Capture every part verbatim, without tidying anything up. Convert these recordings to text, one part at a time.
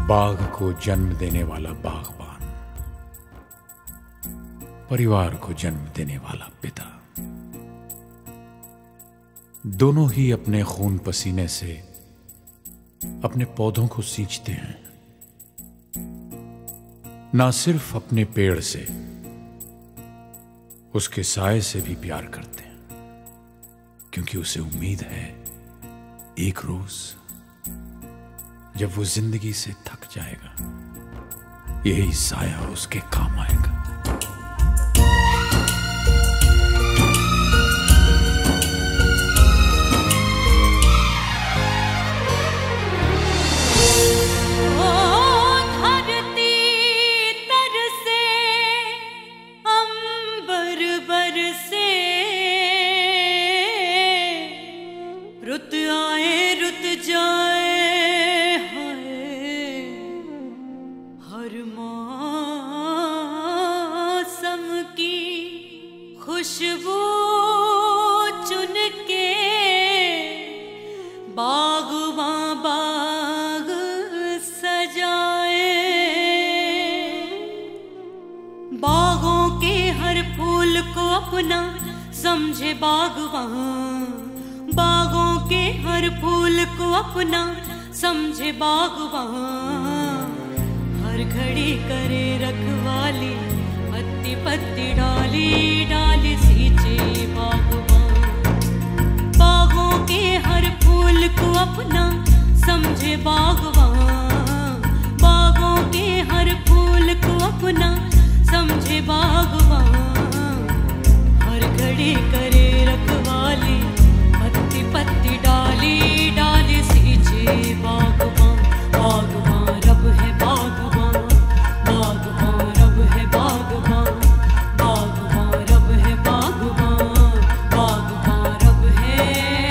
बाघ को जन्म देने वाला बागबान, परिवार को जन्म देने वाला पिता, दोनों ही अपने खून पसीने से अपने पौधों को सींचते हैं। ना सिर्फ अपने पेड़ से, उसके साए से भी प्यार करते हैं, क्योंकि उसे उम्मीद है एक रोज जब वो जिंदगी से थक जाएगा, यही साया उसके काम आएगा। रुत आए रुत जाए हाय, हर मौसम की खुशबू चुन के बागवां बाग सजाए। बागों के हर फूल को अपना समझे बागवां, बागों के हर फूल को अपना समझे बागवां। हर घड़ी करे रखवाली, पत्ती पत्ती डाली डाली सींचे बागवां। बागों के हर फूल को अपना समझे बागवां, बागों के हर फूल को अपना समझे बागवां। हर घड़ी करे रखवाली, पत्ती पत्ती डाली डाली सींचे बागवां। बागवां रब है बागवां, बागवां रब है बागवां, बागवां रब है बागवां, बागवां रब है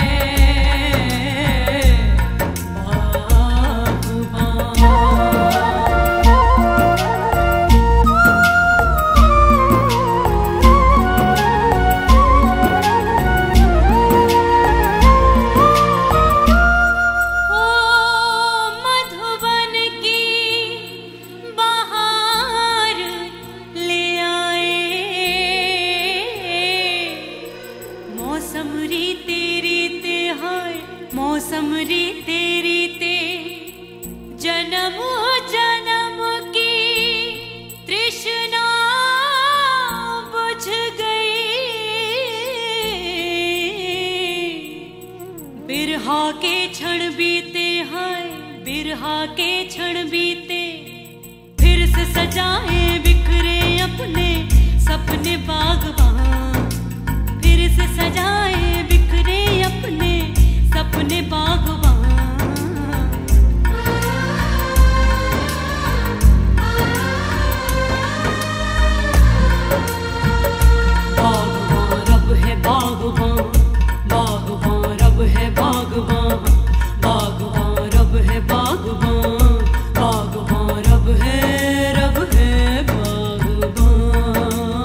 मौसम रीते रीते जन्म जन्म की तृष्णा बुझ गई। बिरहा के क्षण बीते हाय, बिरहा के क्षण बीते, फिर से सजाए बिखरे अपने सपने बागवां। फिर से सजाए बिखरे अपने सपने बागवां। बागवां रब है बागवां, बागवां रब है बागवां, बागवां रब है बागवां, बागवां रब है रब है बागवां।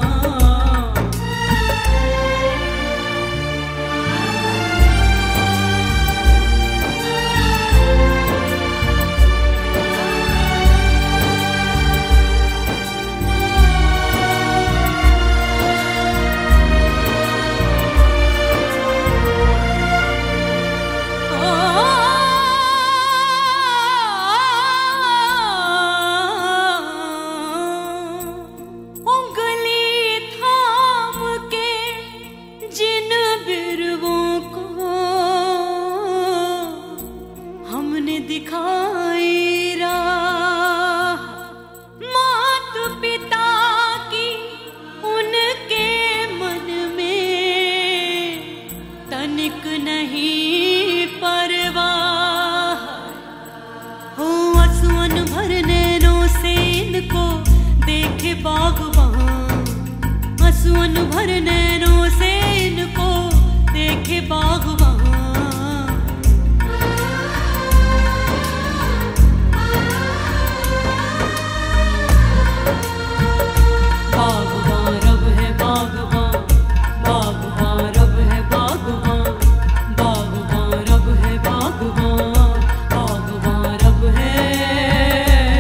दिखाई राह मात पिता की, उनके मन में तनिक नहीं परवाह। हो आंसुओं भर नैनों से इनको देखे बागवां, आंसुओं भर नैनों से इनको देखे बागवां। बागवां रब है बागवां, बागवां रब है बागवां, बागवां रब है बागवां, बागवां रब है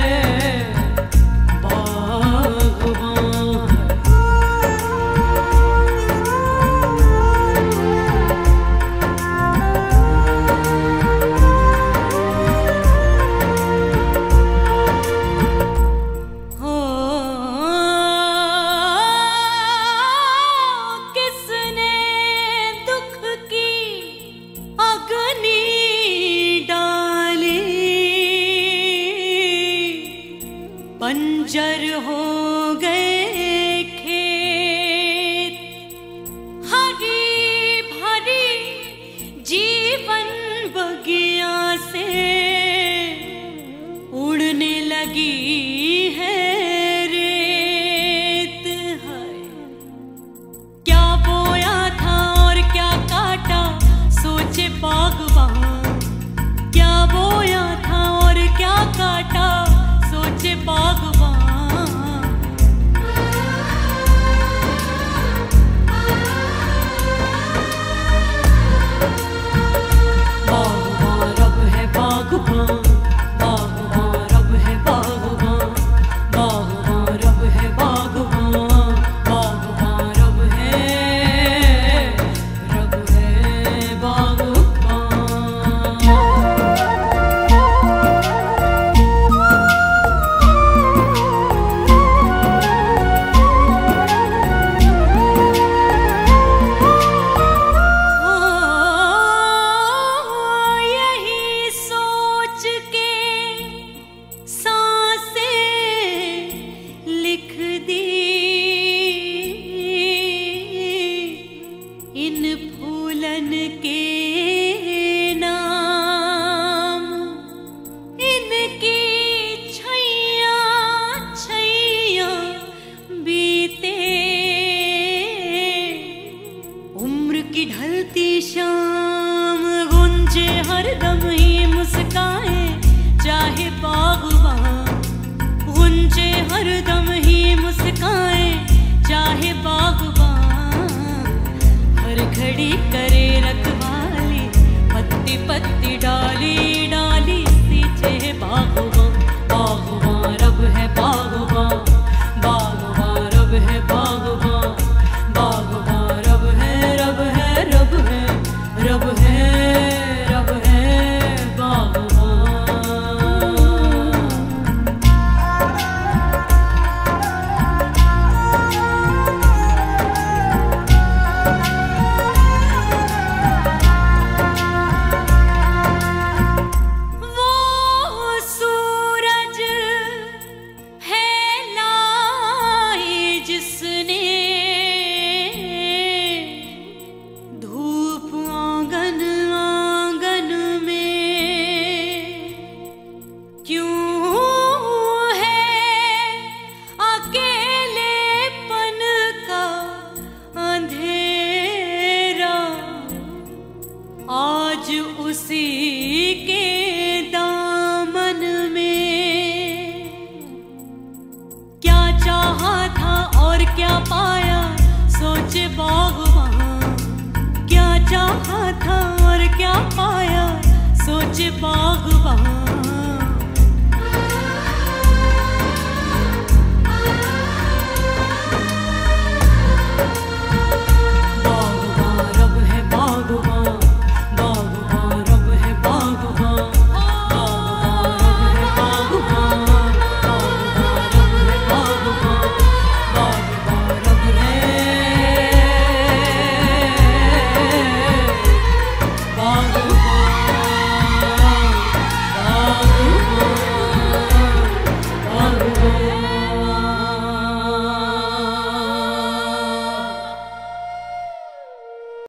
बंजर हो गए खेत, हरी भरी जीवन बगिया से उड़ने लगी है रेत। है क्या बोया था और क्या काटा, सोचे बागबान। क्या बोया था और क्या काटा, सोचे बागबान। बागबान रब है बागबान, बागबान रब है बागबान, बागबान रब है बागबान, बागबान रब है, रब है बागबान। ढलती शाम गुंजे हरदम ही मुस्काए चाहे बागबान, गुंजे हरदम ही मुस्काए चाहे बागबान। हर घड़ी करे रखवाली, पत्ती पत्ती डाली डाली सींचे बागबान। बागबान रब है बागबान, बागबान रब है बागबान, बागबान रब है, रब है, रब है, रब है, रब है बागबान। वो सूरज है लाई जिसने धूप आंगन आंगन में, क्यों है अकेलेपन का अंधेरा, आज उसी के दामन में। क्या चाहा था और क्या पाया, सोचे बागबान। क्या चाहा था और क्या पाया, सोचे बागबान।